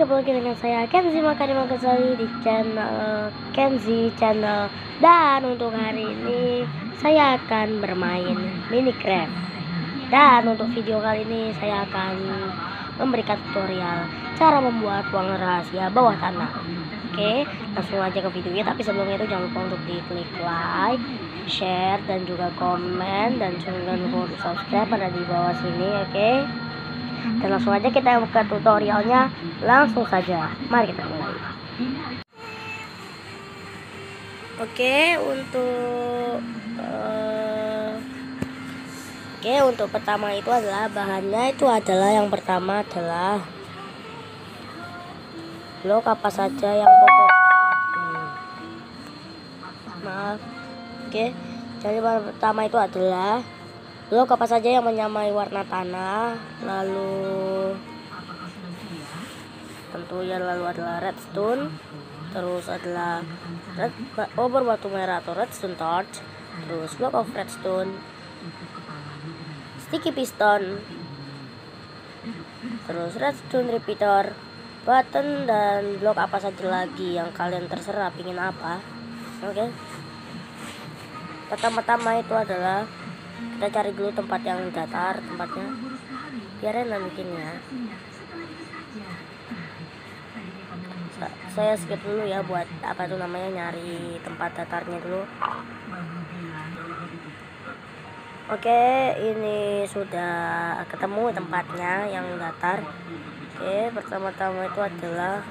kembali lagi dengan saya Kenzi Makarim Ghazali di channel Kenzi Channel. Dan untuk hari ini saya akan bermain Minecraft. Dan untuk video kali ini saya akan memberikan tutorial cara membuat ruangan rahasia bawah tanah. Oke, langsung aja ke videonya. Tapi sebelumnya itu jangan lupa untuk diklik like, share, dan juga komen, dan jangan lupa untuk subscribe pada di bawah sini. Oke. Dan langsung aja kita ke tutorialnya. Langsung saja, mari kita mulai. Oke, untuk pertama itu adalah bahannya itu adalah yang pertama adalah blok apa saja yang pokok. Maaf. Oke, jadi bahan pertama itu adalah blok apa saja yang menyamai warna tanah, lalu tentunya adalah redstone, terus adalah obor batu merah atau redstone torch, terus block of redstone, sticky piston, terus redstone repeater, button, dan blok apa saja lagi yang kalian terserah pingin apa. Oke. Pertama-tama itu adalah kita cari dulu tempat yang datar, tempatnya biar enak bikinnya. Saya skip dulu ya buat apa tuh namanya, nyari tempat datarnya dulu. Oke, ini sudah ketemu tempatnya yang datar. Oke, pertama-tama itu adalah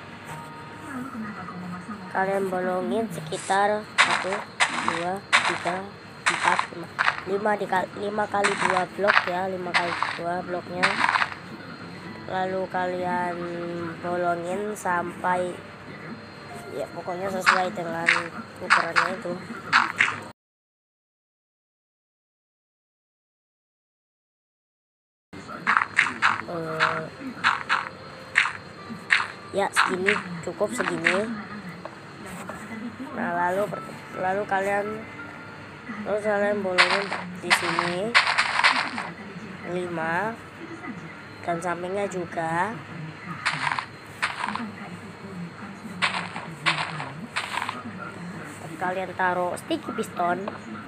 kalian bolongin sekitar 1, 2, 3, 4, 5 kali 2 blok ya, 5 kali 2 bloknya. Lalu kalian bolongin sampai ya pokoknya sesuai dengan ukurannya itu. Ya segini, cukup segini. Nah lalu kalian bolongin di sini 5 dan sampingnya juga. Kalian taruh sticky piston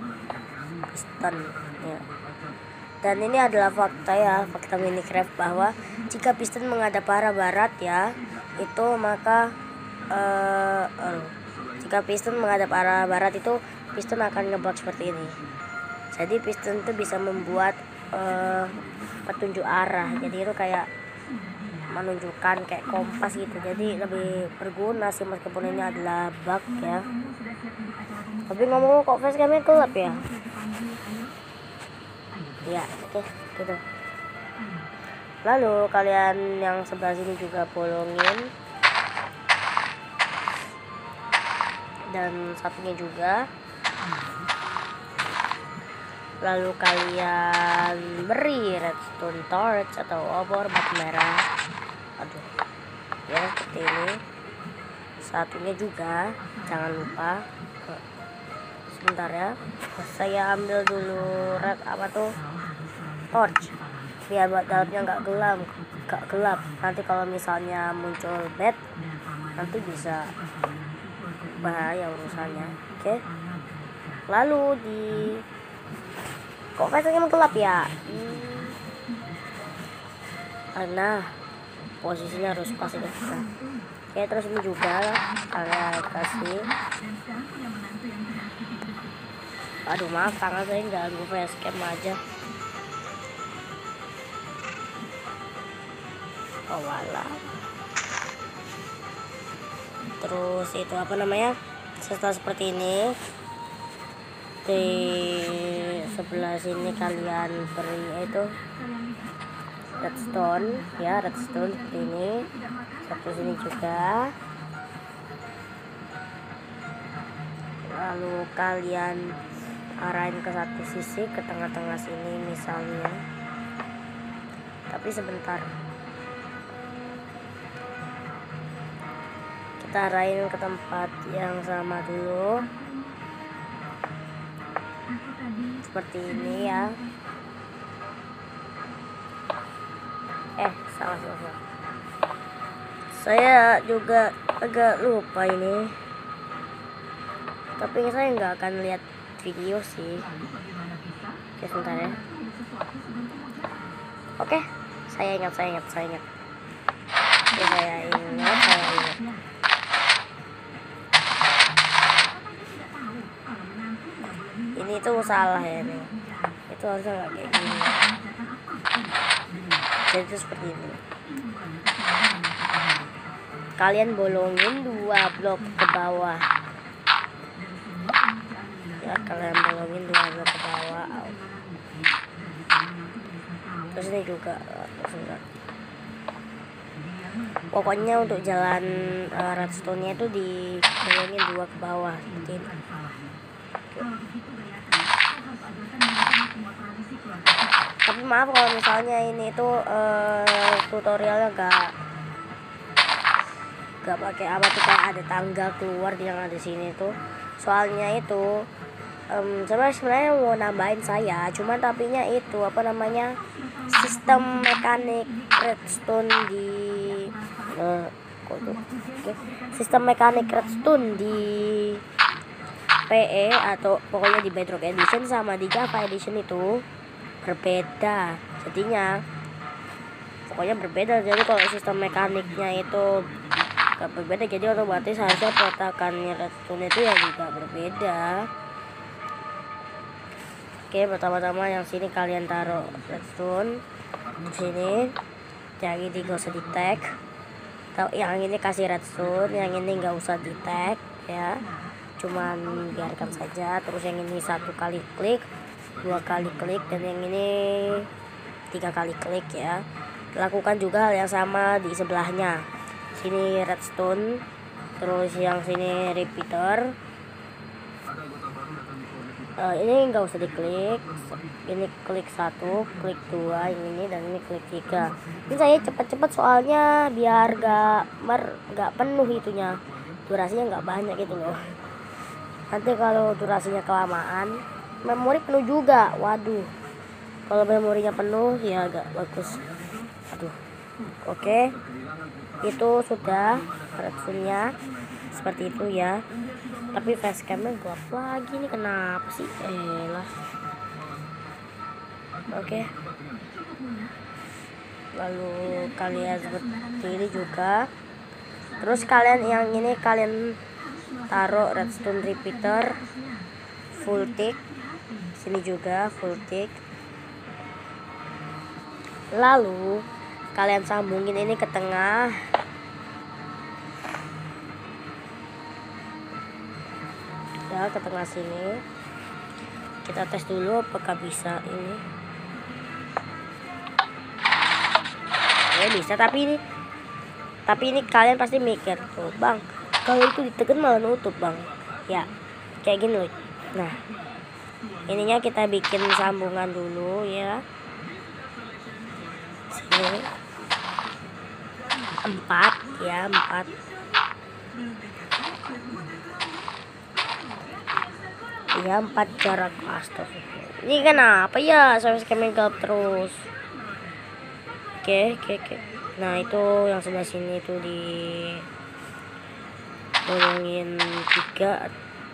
ya. Dan ini adalah fakta Minecraft bahwa jika piston menghadap arah barat ya, itu maka jika piston menghadap arah barat itu piston akan ngebak seperti ini. Jadi piston itu bisa membuat petunjuk arah. Jadi itu kayak menunjukkan kayak kompas gitu. Jadi lebih berguna sih meskipun ini adalah bug ya. Tapi ngomong kok facecamnya gelap ya. Ya, oke, gitu. Lalu kalian yang sebelah sini juga bolongin. Dan satunya juga. Lalu kalian beri redstone torch atau obor batu merah. Aduh. Ya, seperti ini. Satunya juga, jangan lupa. Sebentar ya. Saya ambil dulu torch. Biar buat dalamnya nggak gelap. Nanti kalau misalnya muncul bed, nanti bisa bahaya urusannya. Oke. Lalu kok kacanya gelap ya? Karena posisinya harus pas ya. Oke, terus ini juga kalian kasih. Aduh maaf, tangan saya ganggu facecam aja. Oh wala. Terus itu apa namanya? Setelah seperti ini, di sebelah sini kalian beri itu redstone seperti ini. Satu sini juga. Lalu kalian arahin ke satu sisi, ke tengah-tengah sini misalnya. Tapi sebentar, kita arahin ke tempat yang sama dulu. Seperti ini ya. Salah. Saya juga agak lupa ini, tapi saya nggak akan lihat video sih. Oke, sebentar ya. Oke, saya ingat. Oke, saya ingat. Ini tuh salah ya nih. Itu harusnya nggak kayak gini. Jadi itu seperti ini. Kalian bolongin 2 blok ke bawah. Ya, kalian bolongin 2 blok ke bawah. Terus ini juga. Pokoknya untuk jalan redstone-nya itu dibolongin 2 ke bawah seperti ini. Tapi maaf kalau misalnya ini itu tutorialnya gak pakai apa tuh, kayak ada tangga keluar yang ada sini tuh. Soalnya itu sebenarnya mau nambahin saya, cuman tapinya itu apa namanya, sistem mekanik redstone di sistem mekanik redstone di PE atau pokoknya di Bedrock Edition sama di Java Edition itu berbeda. Jadinya pokoknya berbeda. Jadi kalau sistem mekaniknya itu gak berbeda, jadi otomatis harusnya peletakannya redstone itu ya juga berbeda. Oke, pertama-tama yang sini kalian taruh redstone di sini. Yang ini gak usah di tag. Yang ini kasih redstone, yang ini nggak usah di tag ya, cuman biarkan saja. Terus yang ini 1 kali klik, 2 kali klik, dan yang ini 3 kali klik ya. Lakukan juga hal yang sama di sebelahnya. Sini redstone, terus yang sini repeater. Ini nggak usah diklik, ini klik 1, klik 2, yang ini, dan ini klik 3. Ini saya cepat-cepat soalnya biar nggak penuh itunya, durasinya nggak banyak gitu loh. Nanti kalau durasinya kelamaan, memori penuh juga. Waduh, kalau memorinya penuh ya agak bagus. Aduh. Oke, itu sudah redstone-nya seperti itu ya. Tapi facecamnya gelap lagi nih, kenapa sih? Lah. Oke. Lalu kalian seperti ini juga. Terus kalian yang ini kalian taruh redstone repeater full tick. Sini juga full tick. Lalu kalian sambungin ini ke tengah. Ya, ke tengah sini. Kita tes dulu apakah bisa ini. Ya bisa, tapi ini kalian pasti mikir tuh, Bang, kalau itu ditekan malah nutup, Bang. Ya, kayak gini loh. Nah, ininya kita bikin sambungan dulu ya. Sini 4 ya, 4. Ya, 4 jarak. Astagfirullah. Ini kenapa ya sampai kami gelap terus? Oke. Nah, itu yang sebelah sini itu di bolongin 3.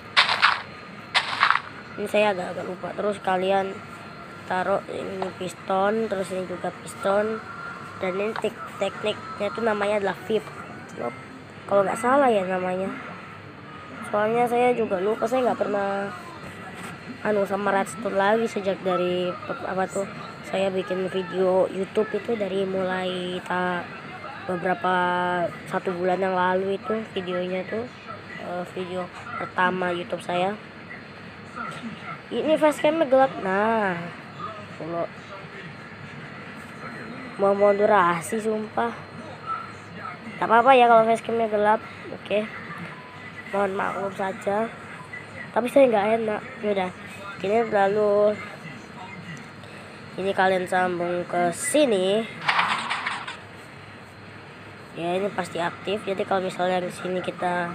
Ini saya agak lupa. Terus kalian taruh ini piston, terus ini juga piston, dan ini tekniknya itu namanya adalah VIP. Kalau nggak salah ya namanya. Soalnya saya juga lupa, saya nggak pernah sama redstone lagi sejak dari saya bikin video YouTube itu dari mulai beberapa 1 bulan yang lalu itu videonya tuh, video pertama YouTube saya. Ini facecamnya gelap. Nah, kalau mau durasi sumpah. Tak apa-apa ya kalau facecamnya gelap. Oke. Mohon maklum saja. Tapi saya nggak enak. Yaudah. Ini lalu ini kalian sambung ke sini. Ya, ini pasti aktif. Jadi kalau misalnya di sini kita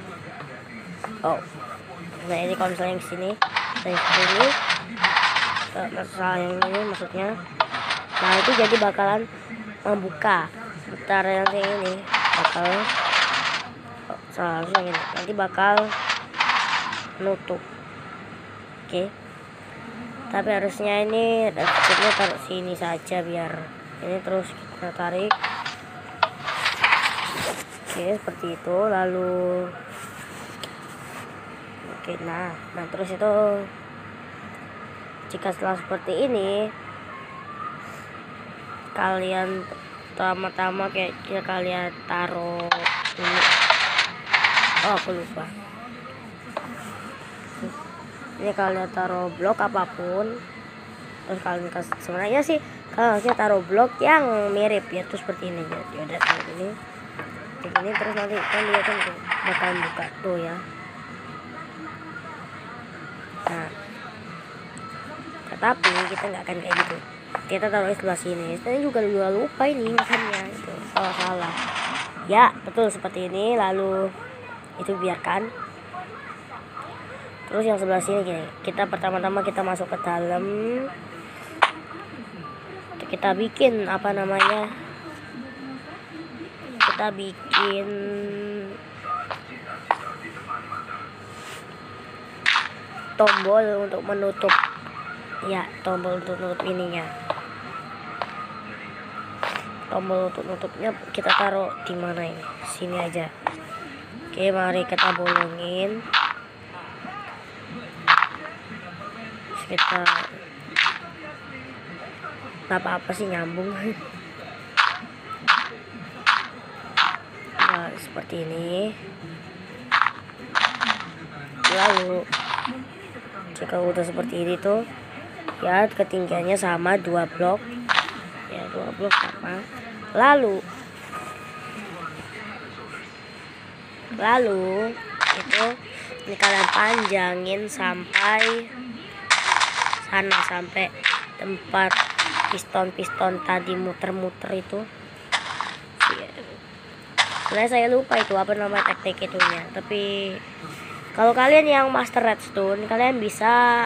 nah ini kalau misalnya yang sini, saya sini masalah yang ini maksudnya. Nah, itu jadi bakalan membuka. Sebentar yang ini. bakal seharusnya gini, nanti bakal nutup. Oke. Tapi harusnya ini redstone-nya taruh sini saja biar ini, terus kita tarik. Oke, seperti itu. Lalu oke, nah terus itu jika setelah seperti ini, kalian pertama-tama kayaknya kalian taruh ini. Oh, aku lupa. Ini kalian taruh blok apapun, terus kalian sebenarnya sih kalian harusnya taruh blok yang mirip, yaitu seperti ini. Jadi udah seperti ini, begini, terus nanti kan lihat kan bakal buka tuh ya. Nah, tetapi kita nggak akan kayak gitu. Kita taruh sebelah sini. Saya juga lupa ini ingatnya, itu salah. Ya, betul seperti ini. Lalu itu biarkan. Terus yang sebelah sini gini. Kita pertama-tama kita masuk ke dalam. Kita bikin apa namanya? Kita bikin tombol untuk menutup. Ya, tombol untuk nutup ininya. Tombol untuk nutupnya kita taruh di mana ini? Sini aja. Oke, mari kita bolongin. Terus kita apa sih nyambung. Nah, seperti ini. Lalu jika udah seperti ini tuh ya, ketinggiannya sama 2 blok ya, 2 blok sama. Lalu itu ini kalian panjangin sampai sana, sampai tempat piston tadi muter-muter itu. Sebenarnya saya lupa itu apa nama teknik itunya, tapi kalau kalian yang master redstone, kalian bisa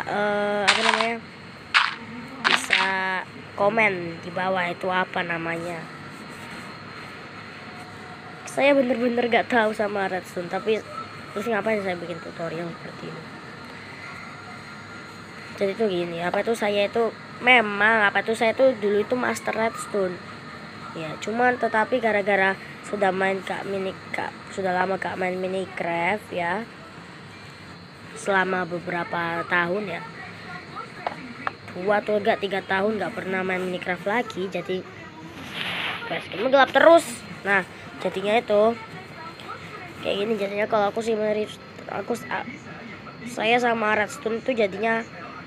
bisa komen di bawah itu apa namanya. Saya bener-bener gak tahu sama redstone, tapi terus ngapain saya bikin tutorial seperti ini. Jadi itu gini, saya itu dulu itu master redstone. Ya, cuman tetapi gara-gara sudah lama gak main Minecraft ya. Selama beberapa tahun ya, 2 atau 3 tahun nggak pernah main Minecraft lagi, jadi basecamp gelap terus. Nah, jadinya itu kayak gini. Jadinya kalau saya sama redstone itu jadinya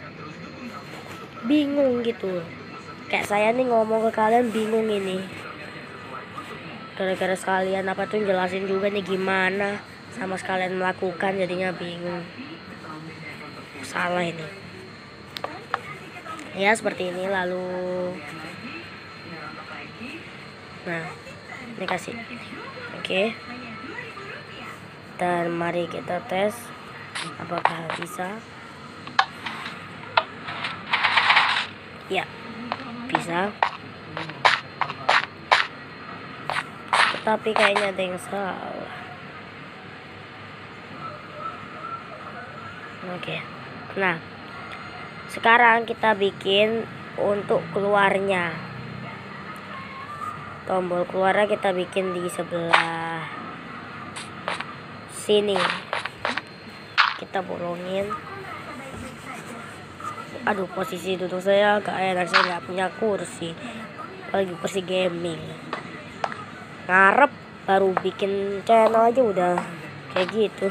bingung gitu. Kayak saya nih ngomong ke kalian bingung ini, gara-gara sekalian jelasin juga nih gimana sama sekalian melakukan, jadinya bingung. Salah ini ya, seperti ini. Lalu nah ini kasih oke. Dan mari kita tes apakah bisa. Ya, bisa, tetapi kayaknya ada yang salah. Oke. Nah, sekarang kita bikin untuk keluarnya. Tombol keluarnya kita bikin di sebelah sini. Kita bolongin. Aduh, posisi duduk saya agak enak, saya nggak punya kursi, apalagi kursi gaming. Ngarep baru bikin channel aja udah kayak gitu.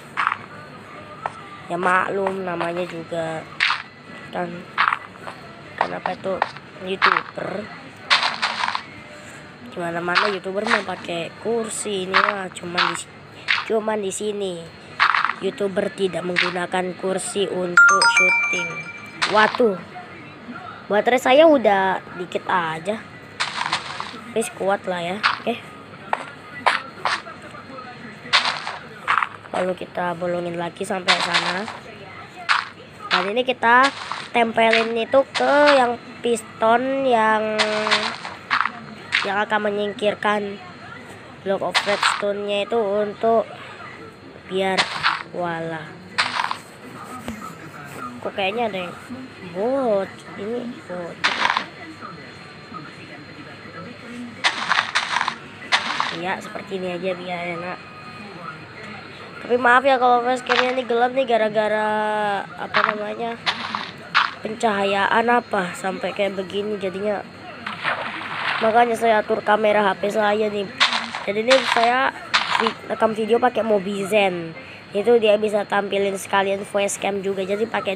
Ya maklum, namanya juga kan kenapa itu YouTuber. Gimana-mana YouTuber mau pakai kursi, ini mah cuman di sini YouTuber tidak menggunakan kursi untuk syuting. Waduh, baterai saya udah dikit aja. Please kuat lah ya. Oke. Lalu kita bolongin lagi sampai sana. Dan ini kita tempelin itu ke yang piston yang akan menyingkirkan block of redstone-nya itu untuk biar wala. Kok kayaknya ada yang bot, ini bot. Ya seperti ini aja biar enak. Tapi maaf ya kalau facecamnya ini gelap nih gara-gara apa namanya, pencahayaan apa sampai kayak begini jadinya. Makanya saya atur kamera HP saya nih. Jadi ini saya rekam video pakai Mobizen. Itu dia bisa tampilin sekalian voice cam juga. Jadi pakai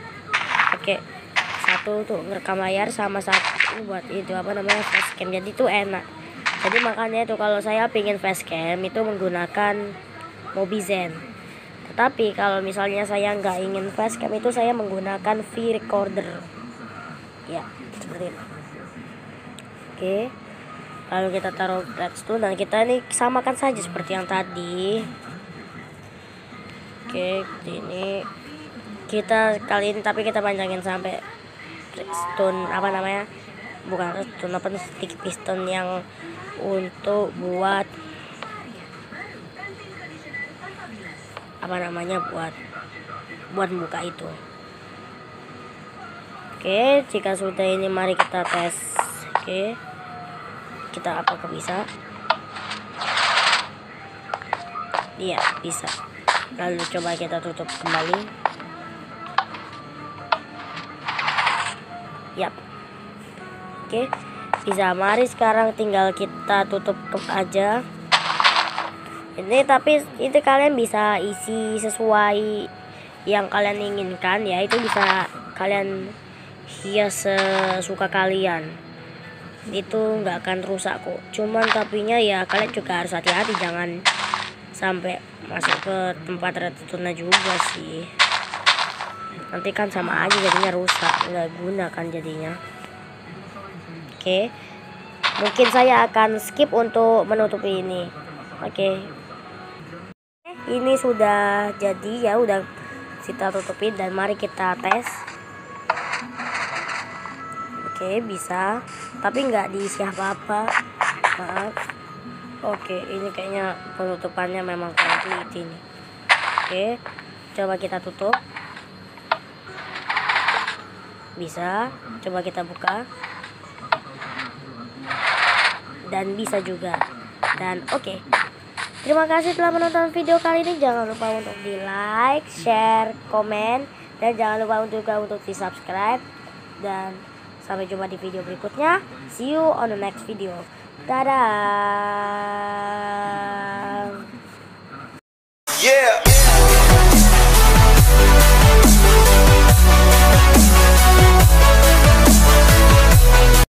satu tuh ngerekam layar sama satu buat itu apa namanya voice cam. Jadi itu enak. Jadi makanya itu kalau saya pingin voice cam itu menggunakan Mobizen. Tetapi kalau misalnya saya nggak ingin voice cam itu saya menggunakan V-recorder. Ya, seperti itu. Oke. Lalu kita taruh redstone dan kita ini samakan saja seperti yang tadi. Oke, ini kita kali ini tapi kita panjangin sampai redstone apa namanya? Bukan redstone, apa stick piston yang untuk buat apa namanya, buat buka itu. Oke, jika sudah ini mari kita tes. Oke, kita apakah bisa? Iya, bisa. Lalu coba kita tutup kembali. Yap. Oke, bisa. Mari sekarang tinggal kita tutup aja. Ini tapi itu kalian bisa isi sesuai yang kalian inginkan ya, itu bisa kalian hias sesuka kalian, itu nggak akan rusak kok. Cuman tapinya ya kalian juga harus hati-hati, jangan sampai masuk ke tempat redstone juga sih, nanti kan sama aja jadinya rusak, nggak guna kan jadinya. Oke, mungkin saya akan skip untuk menutupi ini. Oke. Ini sudah jadi ya, udah kita tutupin dan mari kita tes. Oke, bisa, tapi nggak diisi apa-apa, maaf. Oke, ini kayaknya penutupannya memang komplit ini. Oke, coba kita tutup. Bisa, coba kita buka. Dan bisa juga. Dan oke. Terima kasih telah menonton video kali ini. Jangan lupa untuk di like, share, komen, dan jangan lupa untuk di subscribe. Dan sampai jumpa di video berikutnya. See you on the next video. Dadah.